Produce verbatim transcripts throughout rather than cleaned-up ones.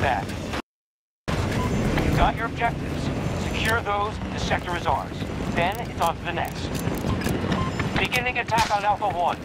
back. You've got your objectives. Secure those, the sector is ours. Then it's on to the next. Beginning attack on Alpha one.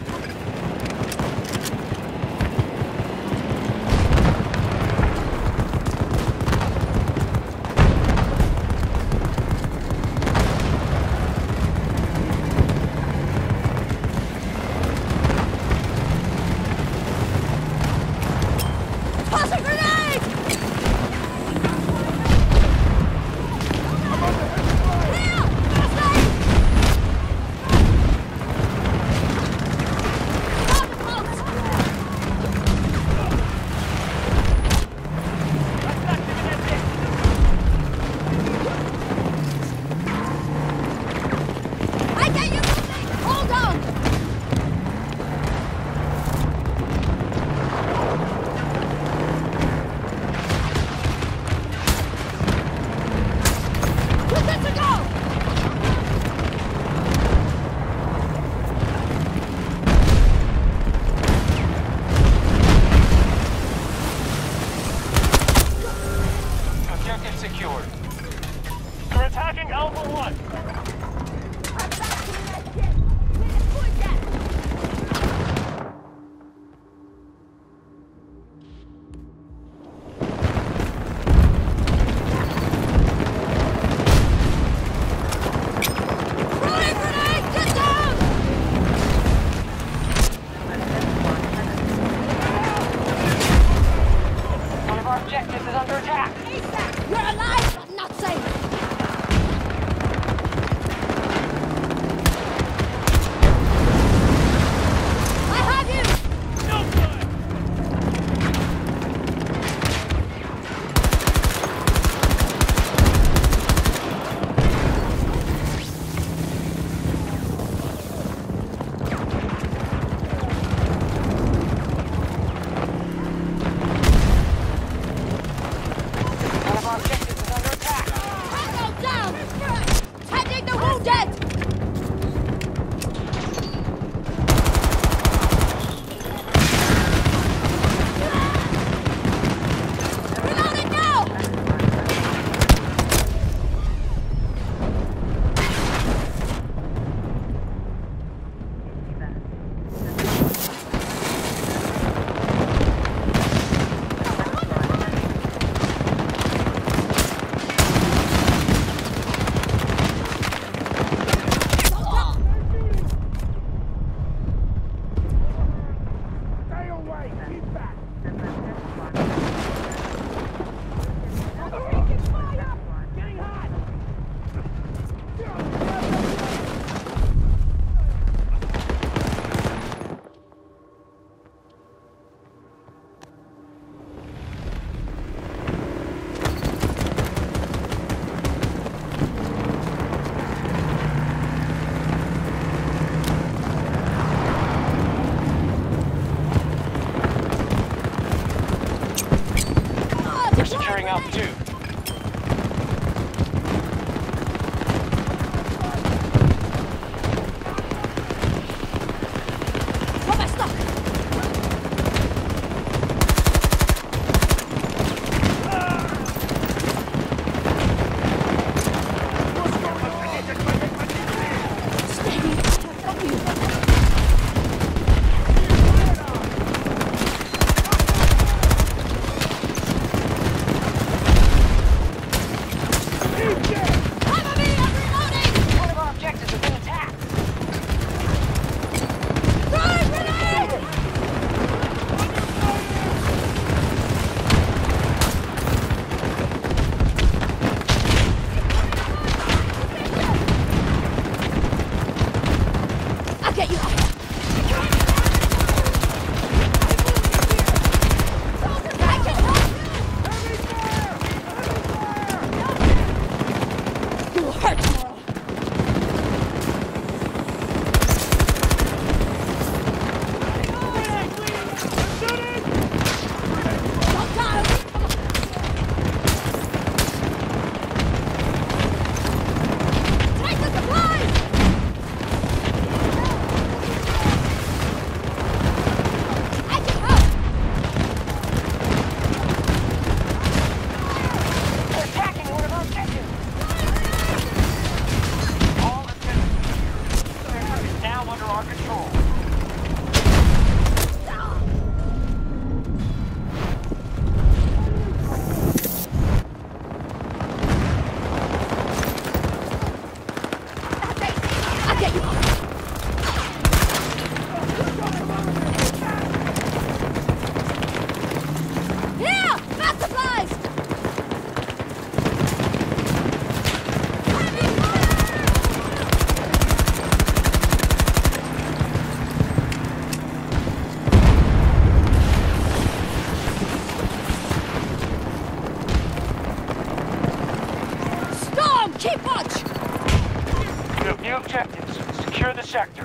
Keep watch! You have new objectives. Secure the sector.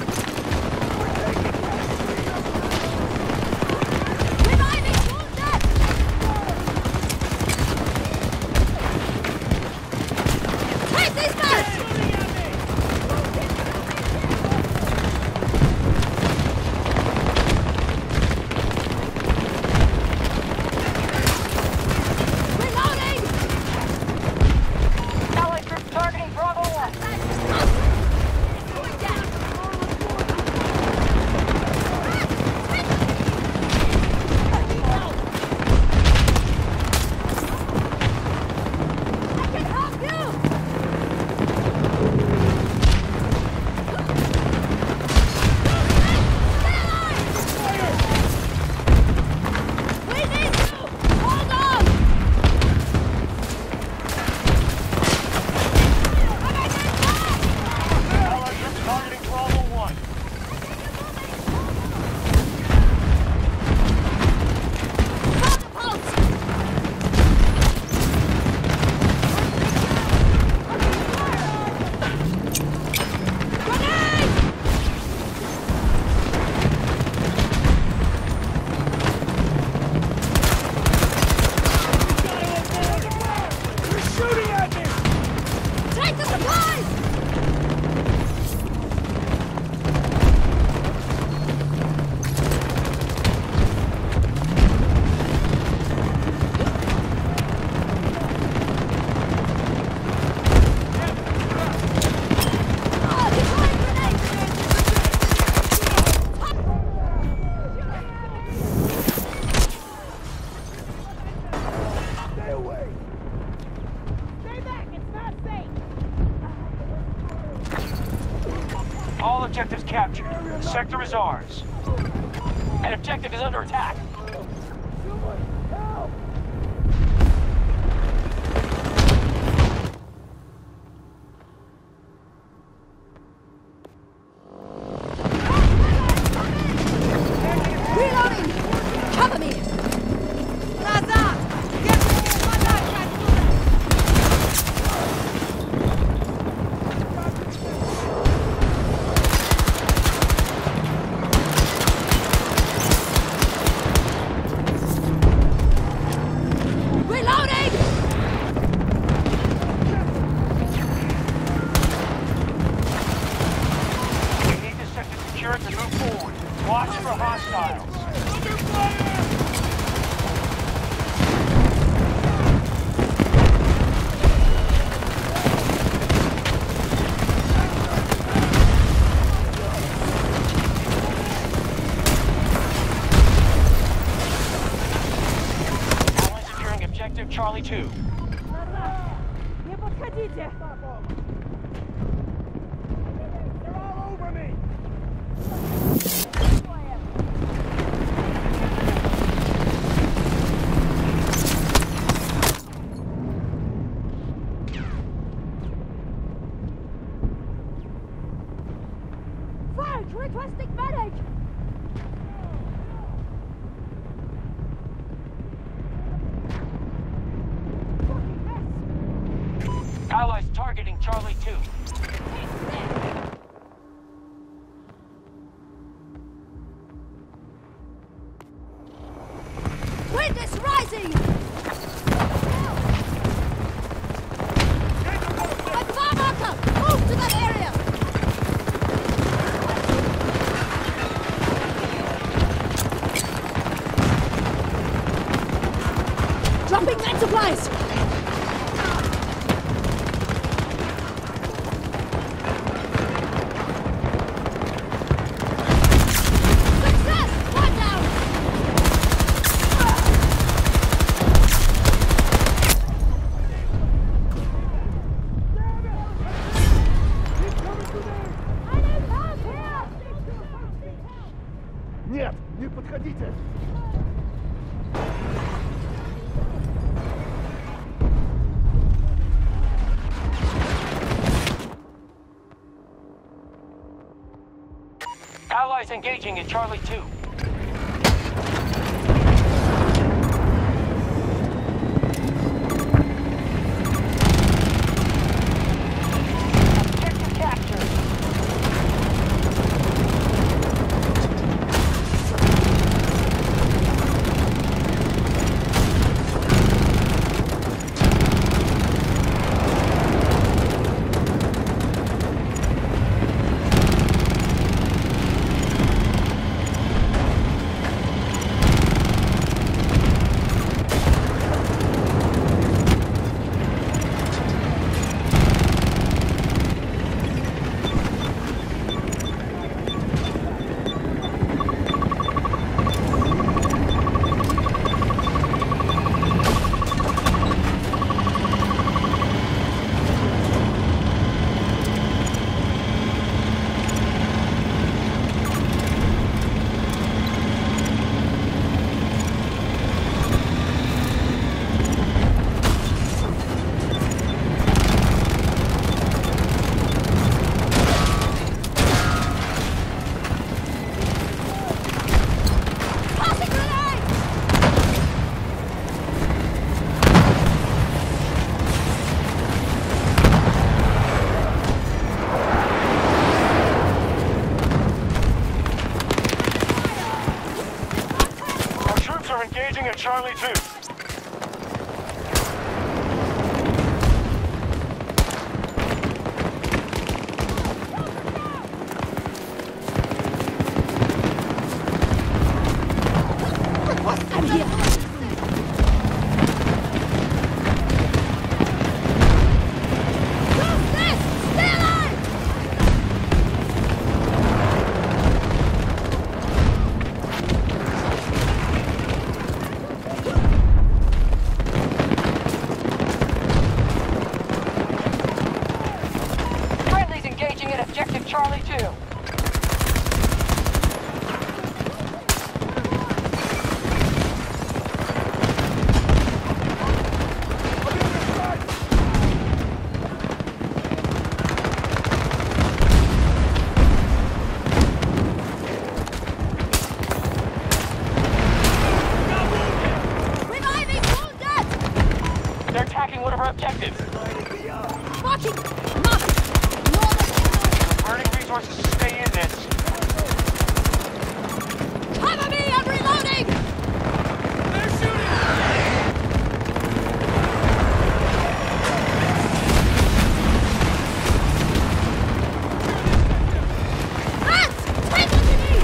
Reviving wounded! Take these guys! All objectives captured. The sector is ours. An objective is under attack. Reloading! Cover me! Назад! Get Watch for hostiles. Allies securing objective Charlie two. Не подходите! They're all over me! French, requesting medic! Allies targeting Charlie two. Wind is rising! Advance! Move to that area! Dropping med supplies! Нет, не подходите! Allies engaging in Charlie two. I'm here. Who's this? Stay alive! Friendly's engaging at Objective Charlie two. Reviving wounded! They're attacking one of our objectives. Marking! Marking! Northern Burning resources to stay in this. Cover me! I'm reloading! They're shooting! Ants! Tend to me!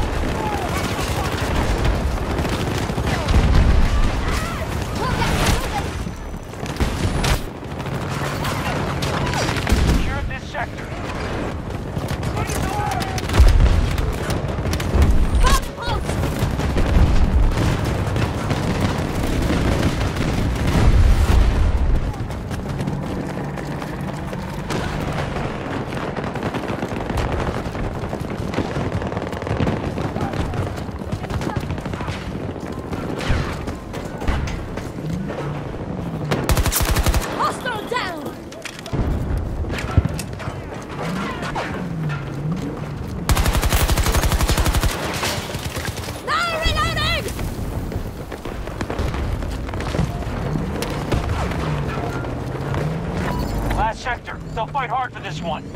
Secure this sector. Bomb post! Hostile down! Now reloading! Last sector. They'll fight hard for this one.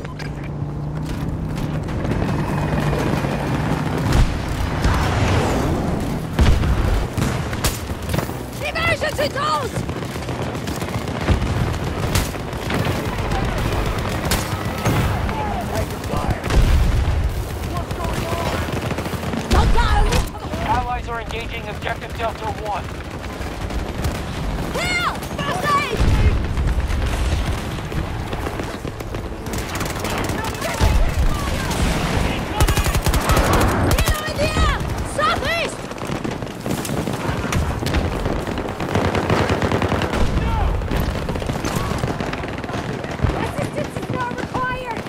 Emergency tools! Don't die! Allies are engaging Objective Delta one. Here! First aid! Helo in the air! Southeast! Assistance is not required!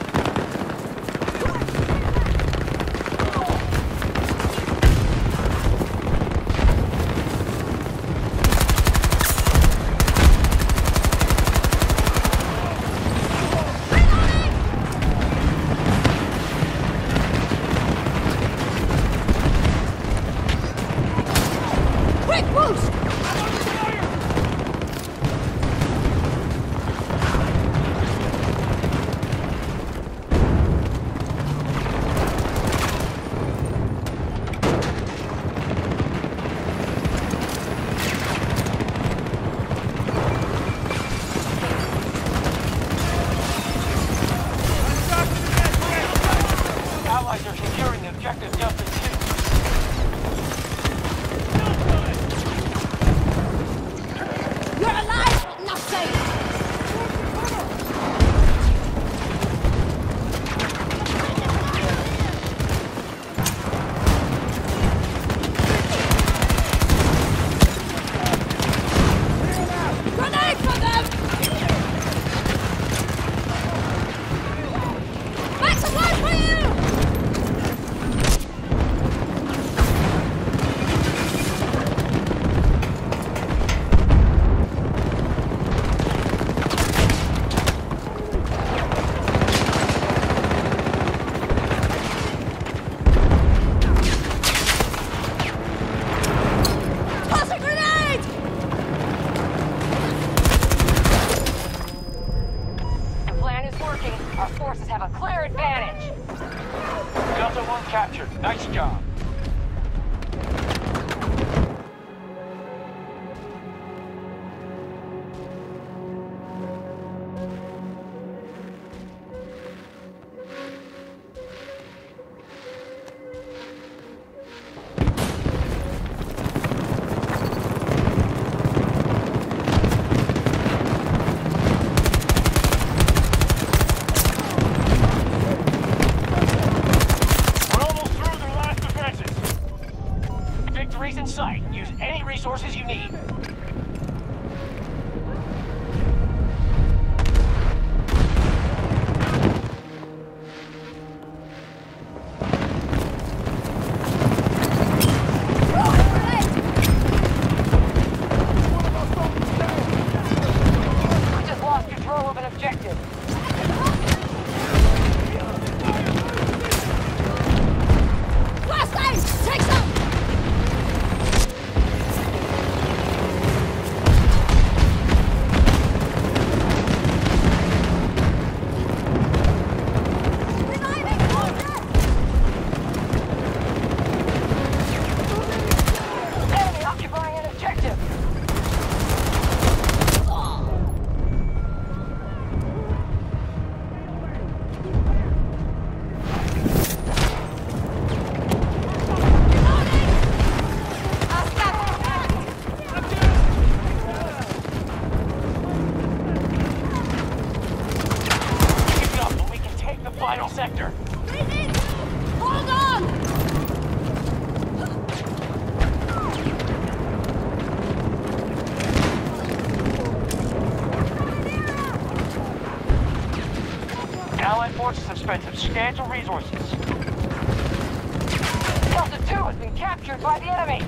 forces have spent substantial resources. Delta two has been captured by the enemy!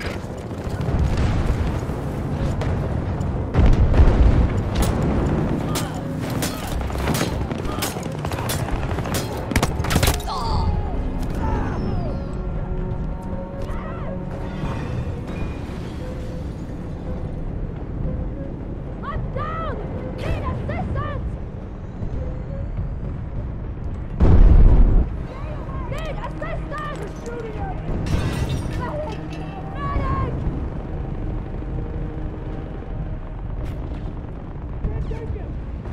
I'm down! Need assistance! Need assistance! Shooting at me! Medic! Medic! Can't take him!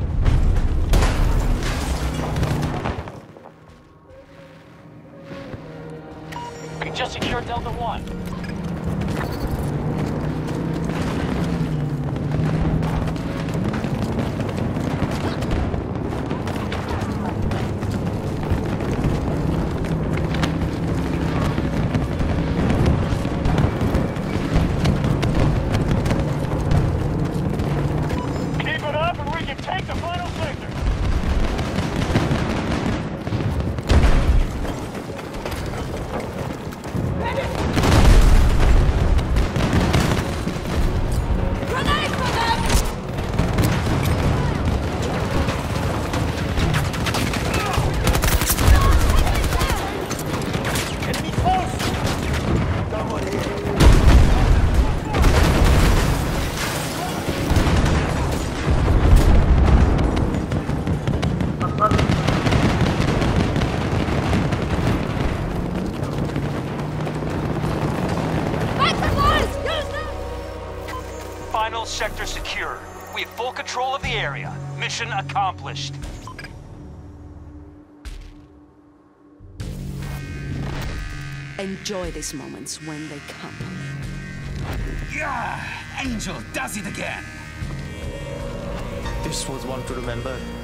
We just secured Delta one. Keep it up and we can take the final sector. Grenade for them! Enemy close! Someone here. Back to boys! Use them! Final sector secure. We have full control of the area. Mission accomplished. Enjoy these moments when they come. Yeah! Angel does it again! This was one to remember.